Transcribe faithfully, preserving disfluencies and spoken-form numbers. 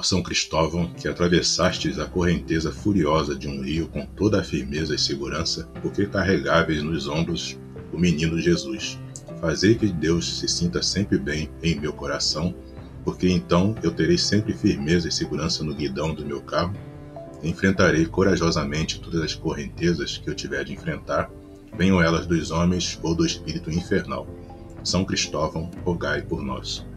São Cristóvão, que atravessastes a correnteza furiosa de um rio com toda a firmeza e segurança, porque carregáveis nos ombros o menino Jesus. Fazei que Deus se sinta sempre bem em meu coração, porque então eu terei sempre firmeza e segurança no guidão do meu carro, e enfrentarei corajosamente todas as correntezas que eu tiver de enfrentar, venham elas dos homens ou do espírito infernal. São Cristóvão, rogai por nós.